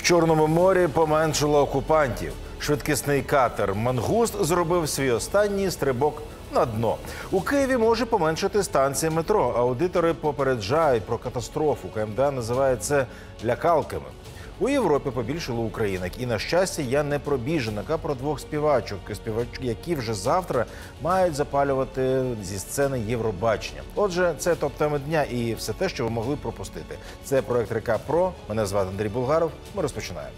Чорному морі поменшало окупантів. Швидкісний катер «Мангуст» зробив свій останній стрибок на дно. У Києві може поменшити станція метро. Аудитори попереджають про катастрофу. КМДА називає це лякалками. У Європі побільшало українок. І, на щастя, я не про біженок, а про двох співачок, які вже завтра мають запалювати зі сцени Євробачення. Отже, це топ-теми дня і все те, що ви могли пропустити. Це проект «Река Про». Мене звати Андрій Булгаров. Ми розпочинаємо.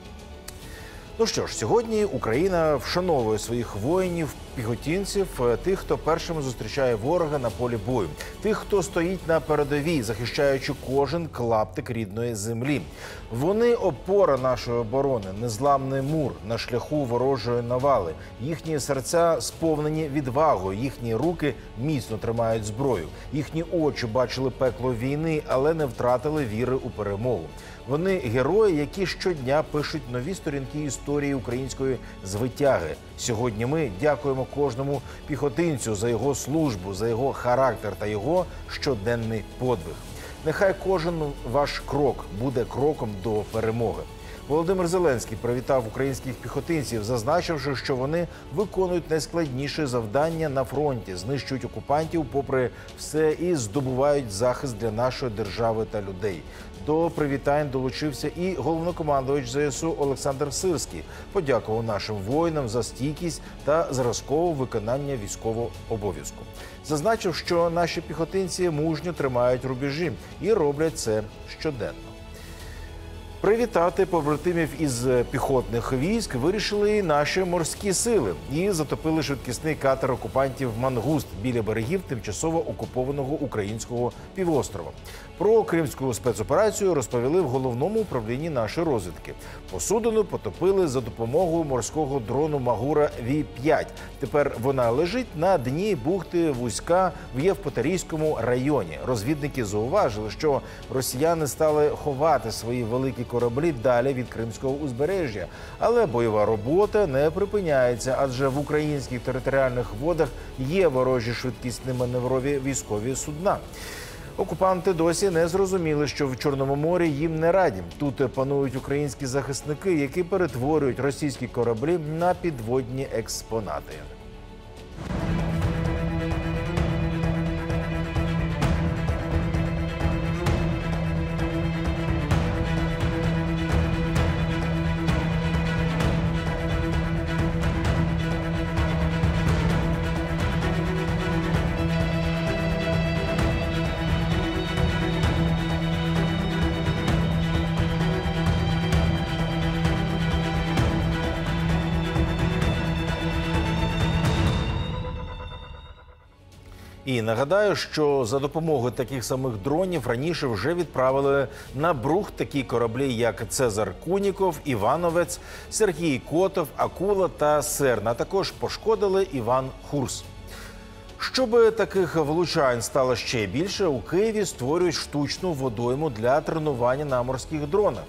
Ну що ж, сьогодні Україна вшановує своїх воїнів, піхотинців, тих, хто першими зустрічає ворога на полі бою, тих, хто стоїть на передовій, захищаючи кожен клаптик рідної землі. Вони – опора нашої оборони, незламний мур на шляху ворожої навали. Їхні серця сповнені відвагою, їхні руки міцно тримають зброю. Їхні очі бачили пекло війни, але не втратили віри у перемогу. Вони – герої, які щодня пишуть нові сторінки історії української звитяги. Сьогодні ми дякуємо кожному піхотинцю за його службу, за його характер та його щоденний подвиг. Нехай кожен ваш крок буде кроком до перемоги. Володимир Зеленський привітав українських піхотинців, зазначивши, що вони виконують найскладніші завдання на фронті, знищують окупантів попри все і здобувають захист для нашої держави та людей. До привітань долучився і головнокомандувач ЗСУ Олександр Сирський. Подякував нашим воїнам за стійкість та зразкове виконання військового обов'язку. Зазначив, що наші піхотинці мужньо тримають рубежі і роблять це щоденно. Привітати побратимів із піхотних військ вирішили і наші морські сили. І затопили швидкісний катер окупантів «Мангуст» біля берегів тимчасово окупованого українського півострова. Про кримську спецоперацію розповіли в головному управлінні нашої розвідки. Посудину потопили за допомогою морського дрону «Магура Ві-5». Тепер вона лежить на дні бухти Вузька в Євпаторійському районі. Розвідники зауважили, що росіяни стали ховати свої великі кораблі далі від кримського узбережжя. Але бойова робота не припиняється, адже в українських територіальних водах є ворожі швидкісні маневрові військові судна. Окупанти досі не зрозуміли, що в Чорному морі їм не раді. Тут панують українські захисники, які перетворюють російські кораблі на підводні експонати. І нагадаю, що за допомогою таких самих дронів раніше вже відправили на Брухт такі кораблі, як «Цезар Куніков», «Івановець», Сергій Котов, «Акула» та «Серна», а також пошкодили «Іван Хурс». Щоб таких влучань стало ще більше, у Києві створюють штучну водойму для тренування на морських дронах.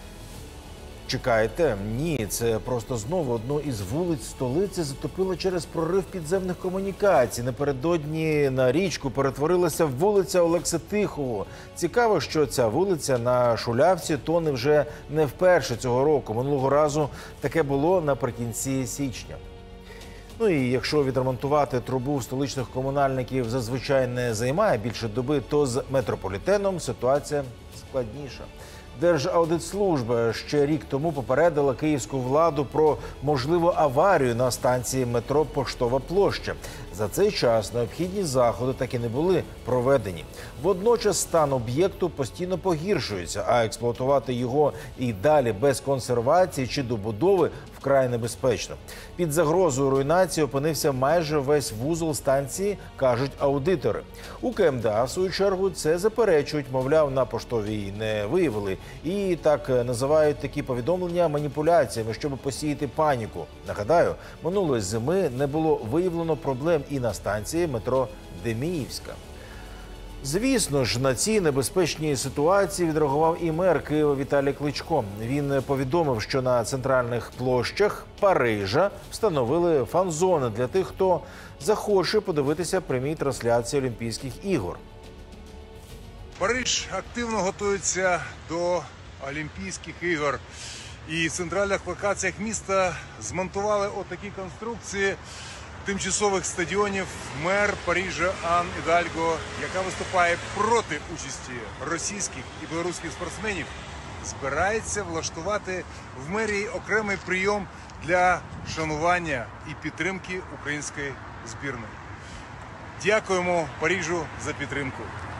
Чекайте? Ні, це просто знову одну із вулиць столиці затопило через прорив підземних комунікацій. Напередодні на річку перетворилася вулиця Олекси Тихого. Цікаво, що ця вулиця на Шулявці тоне вже не вперше цього року. Минулого разу таке було наприкінці січня. Ну і якщо відремонтувати трубу столичних комунальників зазвичай не займає більше доби, то з метрополітеном ситуація складніша. Держаудитслужба ще рік тому попередила київську владу про можливу аварію на станції метро «Поштова площа». За цей час необхідні заходи так і не були проведені. Водночас стан об'єкту постійно погіршується, а експлуатувати його і далі без консервації чи добудови вкрай небезпечно. Під загрозою руйнації опинився майже весь вузол станції, кажуть аудитори. У КМДА, в свою чергу, це заперечують, мовляв, на поштовій не виявили. І так називають такі повідомлення маніпуляціями, щоб посіяти паніку. Нагадаю, минулої зими не було виявлено проблем і на станції метро Деміївська. Звісно ж, на ці небезпечні ситуації відреагував і мер Києва Віталій Кличко. Він повідомив, що на центральних площах Парижа встановили фан-зони для тих, хто захоче подивитися прямі трансляції Олімпійських ігор. Париж активно готується до Олімпійських ігор. І в центральних локаціях міста змонтували отакі конструкції тимчасових стадіонів. Мер Парижа Ан Ідальго, яка виступає проти участі російських і білоруських спортсменів, збирається влаштувати в мерії окремий прийом для шанування і підтримки української збірної. Дякуємо Парижу за підтримку.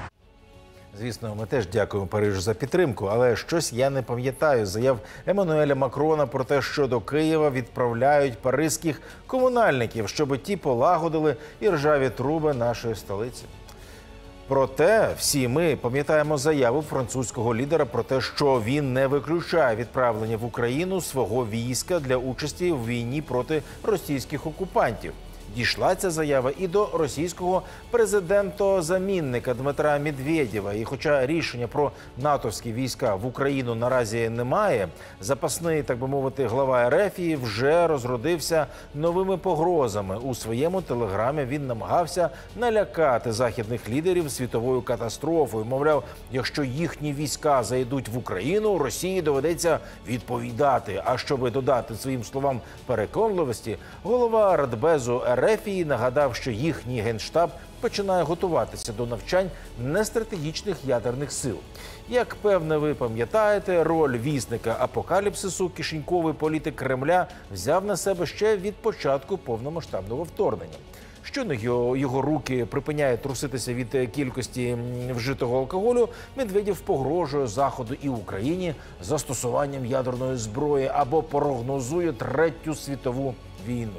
Звісно, ми теж дякуємо Парижу за підтримку, але щось я не пам'ятаю заяв Еммануеля Макрона про те, що до Києва відправляють паризьких комунальників, щоб ті полагодили іржаві труби нашої столиці. Проте всі ми пам'ятаємо заяву французького лідера про те, що він не виключає відправлення в Україну свого війська для участі в війні проти російських окупантів. Дійшла ця заява і до російського президента-замінника Дмитра Медведєва. І хоча рішення про натовські війська в Україну наразі немає, запасний, так би мовити, глава РФ вже розродився новими погрозами. У своєму телеграмі він намагався налякати західних лідерів світовою катастрофою. Мовляв, якщо їхні війська зайдуть в Україну, Росії доведеться відповідати. А щоб додати своїм словам переконливості, голова Радбезу РФ нагадав, що їхній генштаб починає готуватися до навчань нестратегічних ядерних сил. Як певне ви пам'ятаєте, роль вісника апокаліпсису кишеньковий політик Кремля взяв на себе ще від початку повномасштабного вторгнення. Щойно його руки припиняють труситися від кількості вжитого алкоголю, Медведєв погрожує Заходу і Україні застосуванням ядерної зброї або прогнозує Третю світову війну.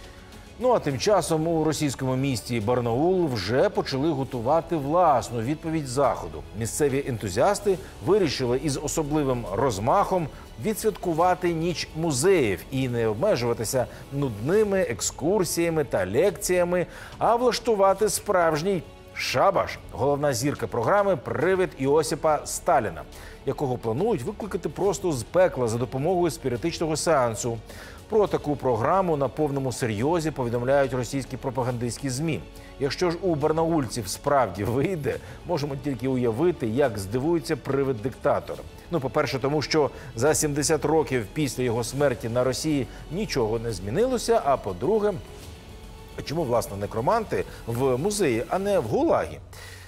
Ну а тим часом у російському місті Барнаул вже почали готувати власну відповідь Заходу. Місцеві ентузіасти вирішили із особливим розмахом відсвяткувати ніч музеїв і не обмежуватися нудними екскурсіями та лекціями, а влаштувати справжній шабаш. Головна зірка програми – привид Іосипа Сталіна, якого планують викликати просто з пекла за допомогою спіритичного сеансу. Про таку програму на повному серйозі повідомляють російські пропагандистські ЗМІ. Якщо ж у барнаульців справді вийде, можемо тільки уявити, як здивується привид-диктатор. Ну, по-перше, тому що за 70 років після його смерті на Росії нічого не змінилося, а по-друге, чому, власне, некроманти в музеї, а не в ГУЛАГі?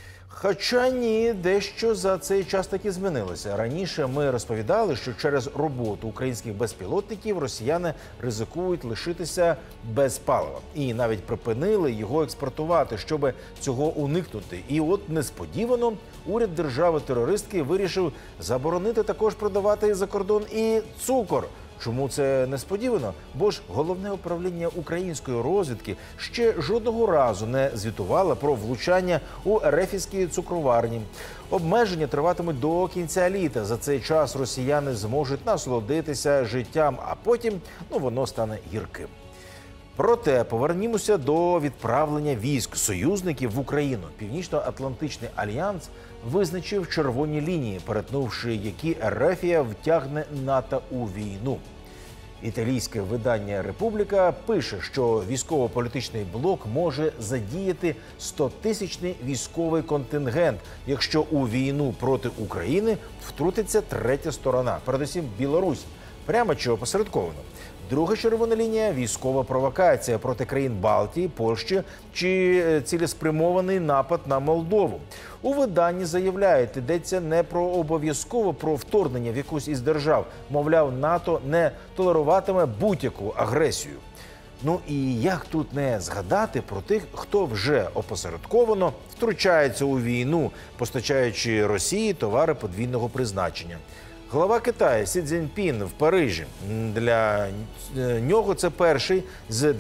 Хоча ні, дещо за цей час таки змінилося. Раніше ми розповідали, що через роботу українських безпілотників росіяни ризикують лишитися без палива. І навіть припинили його експортувати, щоб цього уникнути. І от несподівано уряд держави-терористки вирішив заборонити також продавати за кордон і цукор. Чому це несподівано? Бо ж Головне управління української розвідки ще жодного разу не звітувало про влучання у ерефівські цукроварні. Обмеження триватимуть до кінця літа. За цей час росіяни зможуть насолодитися життям, а потім воно стане гірким. Проте повернімося до відправлення військ союзників в Україну. Північно-Атлантичний альянс визначив червоні лінії, перетнувши які Ерефія втягне НАТО у війну. Італійське видання «Републіка» пише, що військово-політичний блок може задіяти 100-тисячний військовий контингент, якщо у війну проти України втрутиться третя сторона, передусім Білорусь, прямо чи опосередковано. Друга червона лінія – військова провокація проти країн Балтії, Польщі чи цілеспрямований напад на Молдову. У виданні заявляють, йдеться не обов'язково про вторгнення в якусь із держав. Мовляв, НАТО не толеруватиме будь-яку агресію. Ну і як тут не згадати про тих, хто вже опосередковано втручається у війну, постачаючи Росії товари подвійного призначення. Глава Китаю Сі Цзіньпін в Парижі. Для нього це перший з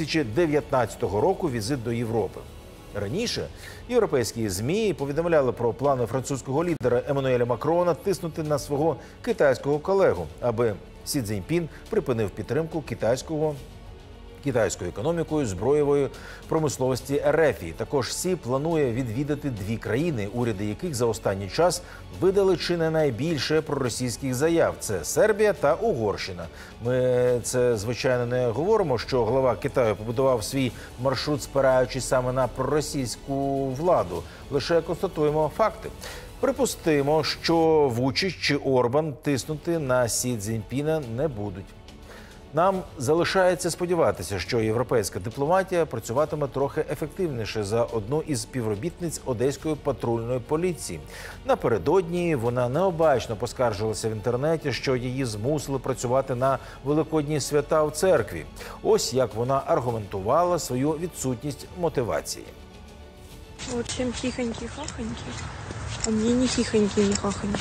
2019 року візит до Європи. Раніше європейські ЗМІ повідомляли про плани французького лідера Еммануеля Макрона тиснути на свого китайського колегу, аби Сі Цзіньпін припинив підтримку китайською економікою, зброєвої промисловості РФ. Також Сі планує відвідати дві країни, уряди яких за останній час видали чи не найбільше проросійських заяв. Це Сербія та Угорщина. Ми це, звичайно, не говоримо, що глава Китаю побудував свій маршрут, спираючись саме на проросійську владу. Лише констатуємо факти. Припустимо, що Вучич чи Орбан тиснути на Сі Цзіньпіна не будуть. Нам залишається сподіватися, що європейська дипломатія працюватиме трохи ефективніше за одну із співробітниць Одеської патрульної поліції. Напередодні вона необачно поскаржилася в інтернеті, що її змусили працювати на великодні свята в церкві. Ось як вона аргументувала свою відсутність мотивації. Вот всем хихоньки-хахоньки, а мне не хихоньки, не хахоньки.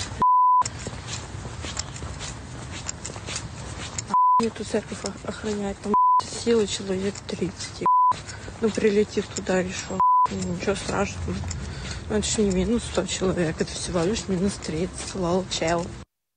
Эту церковь охранять, там силы человек 30. Ну, прилетев туда и шо, ничего страшного. Ну, это же не минус 100 человек, это всего лишь минус 30, лол, чел.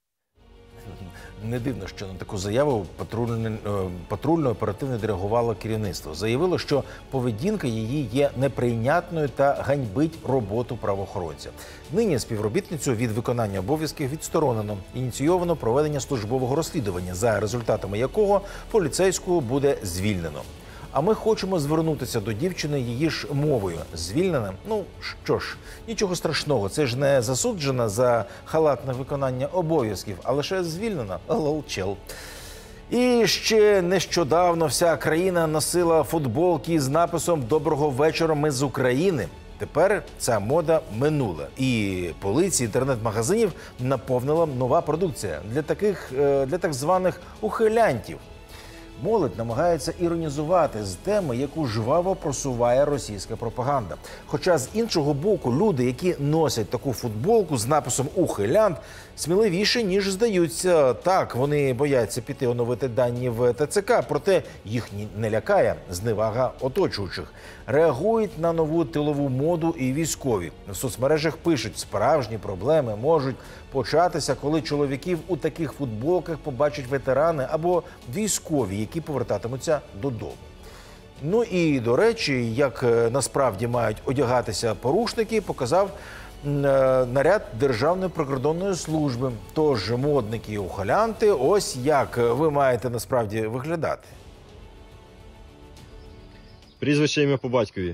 Не дивно, що на таку заяву патрульно-оперативно реагувало керівництво. Заявило, що поведінка її є неприйнятною та ганьбить роботу правоохоронця. Нині співробітницю від виконання обов'язків відсторонено. Ініційовано проведення службового розслідування, за результатами якого поліцейську буде звільнено. А ми хочемо звернутися до дівчини її ж мовою. Звільнена? Ну, що ж, нічого страшного. Це ж не засуджена за халатне виконання обов'язків, а лише звільнена. Лол-чел. І ще нещодавно вся країна носила футболки з написом «Доброго вечора, ми з України». Тепер ця мода минула. І полиці інтернет-магазинів наповнила нова продукція для так званих ухилянтів. Молодь намагається іронізувати з теми, яку жваво просуває російська пропаганда. Хоча з іншого боку люди, які носять таку футболку з написом «Ухилянт», сміливіше, ніж здаються. Так, вони бояться піти оновити дані в ТЦК, проте їх не лякає зневага оточуючих. Реагують на нову тилову моду і військові. В соцмережах пишуть, справжні проблеми можуть початися, коли чоловіків у таких футболках побачать ветерани або військові, які повертатимуться додому. Ну і, до речі, як насправді мають одягатися порушники, показав наряд Державної прикордонної служби. Тож, модники і ухилянти, ось як ви маєте насправді виглядати. Прізвище, ім'я по батькові.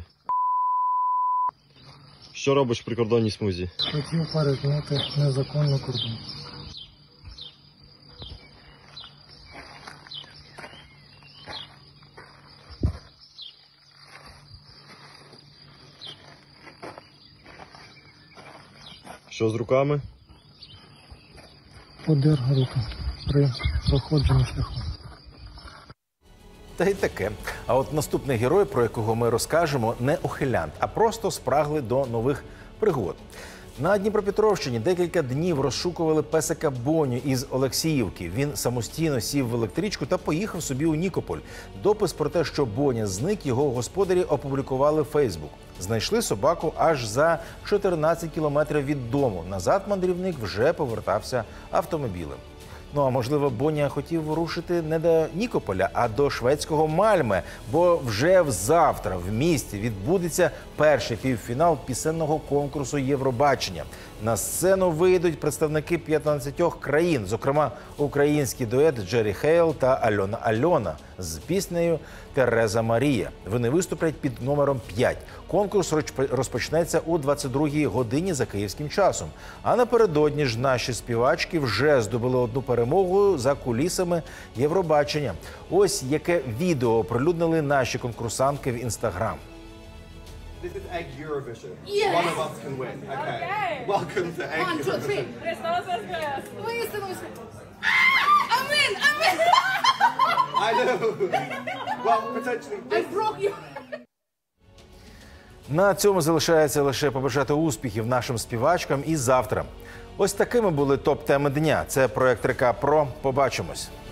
Що робиш в прикордонній смузі? Хотів перетнути незаконно кордон. Що з руками? Подер руки при проходженні шляху. Та й таке. А от наступний герой, про якого ми розкажемо, не ухилянт, а просто спрагли до нових пригод. На Дніпропетровщині декілька днів розшукували песика Боню із Олексіївки. Він самостійно сів в електричку та поїхав собі у Нікополь. Допис про те, що Боня зник, його господарі опублікували в Фейсбук. Знайшли собаку аж за 14 кілометрів від дому. Назад мандрівник вже повертався автомобілем. Ну, а можливо, Боня хотів рушити не до Нікополя, а до шведського Мальме, бо вже взавтра в місті відбудеться перший півфінал пісенного конкурсу Євробачення. На сцену вийдуть представники 15 країн, зокрема український дует Джері Хейл та Альона Альона з піснею «Тереза Марія». Вони виступлять під номером 5. Конкурс розпочнеться о 22-й годині за київським часом. А напередодні ж наші співачки вже здобули одну перемогу за кулісами Євробачення. Ось яке відео оприлюднили наші конкурсантки в Інстаграм. This is Egg Eurovision. Yes. One of us can win. Okay. Welcome to Egg 1, 2, 3. Eurovision. Воистину. I'm in! I'm in! I know. Well, potentially. I broke you. На цьому залишається лише побажати успіхів нашим співачкам і завтра. Ось такими були топ-теми дня. Це проект РК Про. Побачимось.